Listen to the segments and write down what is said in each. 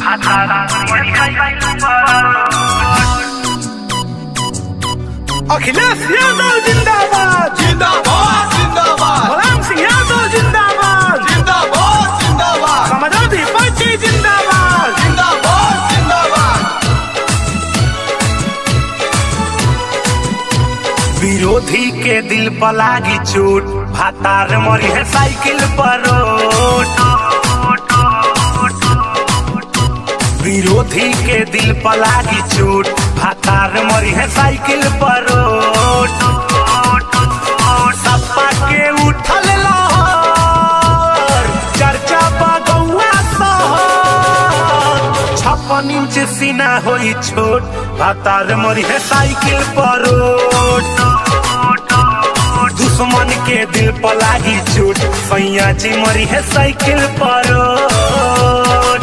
अखिलेश यादव जिंदाबाद जिंदाबाद जिंदाबाद। मुलायम सिंह यादव जिंदाबाद जिंदाबाद जिंदाबाद। समाजवादी पार्टी जिंदाबाद जिंदाबाद जिंदाबाद। विरोधी के दिल पर लागी चोट, भातार मरी है साइकिल पर रोड। विरोधी के दिल पर लागी चोट, भातार मरी है साइकिल पर रोड। सपा के उठल लहर, चर्चा बगौआ शहर। 56 इंच सीना होई छोट, भातार मरी है साइकिल पर रोड। दुश्मन के दिल पर लागी चोट, सैया जी मरी है साइकिल पर रोड।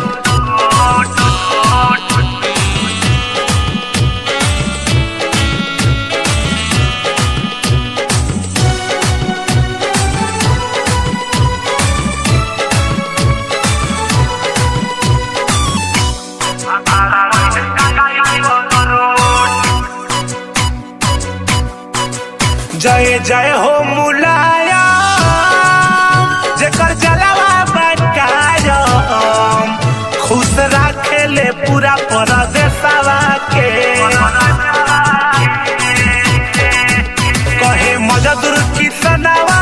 जय जय हो मुलायम, जेकर जलवा बकायम। खुश राखेले पूरा परदेशवा के, कहे मजदूर किसनवा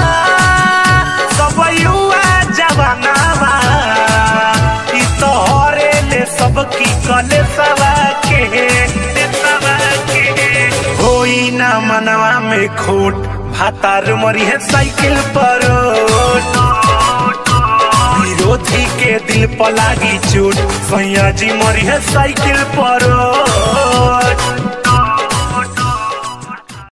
सब युवा जवानवा। ई तो हरेले सबकी कलेसवा के, होई ना मनवा में खोट, भातार मरी है साइकिल पर रोड। विरोधी के दिल पर लागी चोट, सैया जी मरी है साइकिल पर रोड।